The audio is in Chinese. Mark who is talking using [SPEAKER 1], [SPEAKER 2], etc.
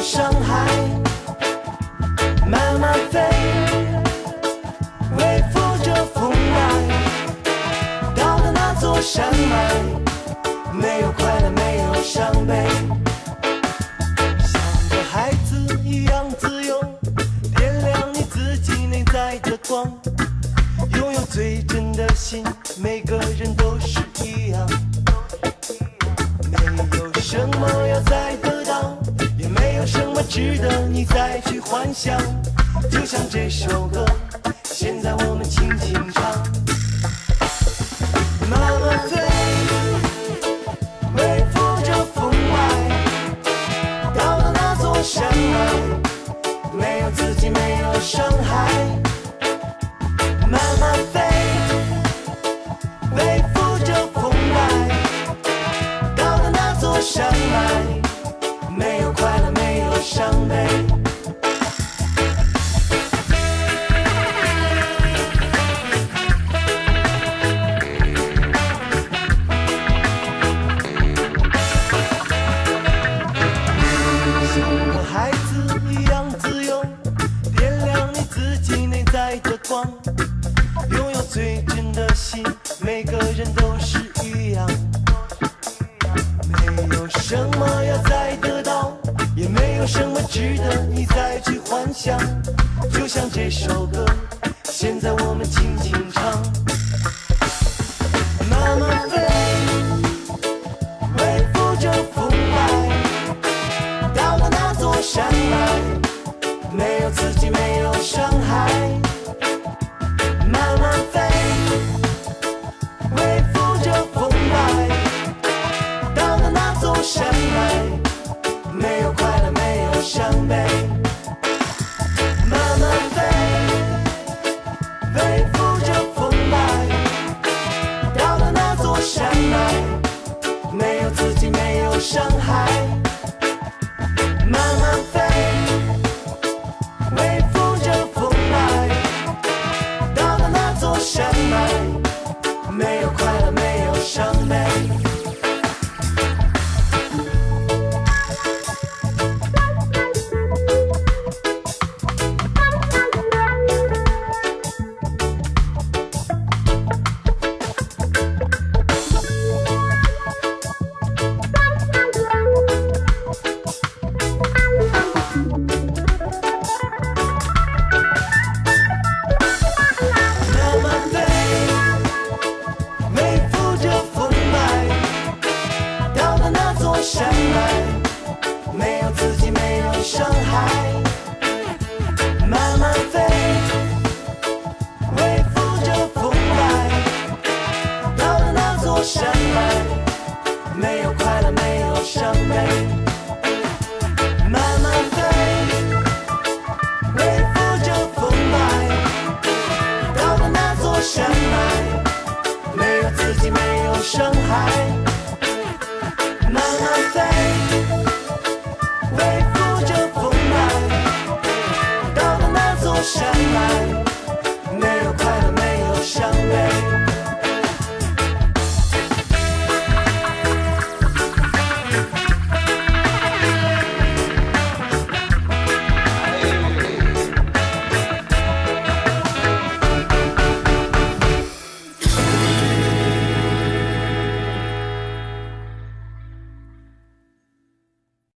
[SPEAKER 1] 伤害，慢慢飞，微拂着风来，到了那座山脉，没有快乐，没有伤悲，像个孩子一样自由，点亮你自己内在的光，拥有最真的心，每个人都是一样，没有什么要再得到，也没有什么值得你再去幻想，就像这首歌，现在我们轻轻唱，慢慢飞，微拂着风来，到了那座山脉，没有自己，没有伤害，慢慢飞，微拂着风来，到了那座山脉，没有快乐，没有伤悲。像个孩子一样自由，点亮你自己内在的光，拥有最真的心，每个人都是一样，没有什么要再得到，也没有什么值得你再去幻想，就像这首歌，现在我们轻轻唱，慢慢飞，微拂着风来，到了那座山脉，没有自己，没有伤害，慢慢飞，微拂着风来，到了那座山脉，没有快乐，没有伤悲，慢慢飞，微拂着风来，到了那座山脉，没有自己，没有伤害，慢慢飞，微拂着风来，到了那座山脉，没有快乐，没有伤悲。慢慢飞，微拂着风来，到了那座山脉，没有自己，没有伤害，慢慢飞，微拂着风来，到了那座山脉，没有快乐，没有伤悲，慢慢飞，微拂着风来，到了那座山脉，没有自己，没有伤害。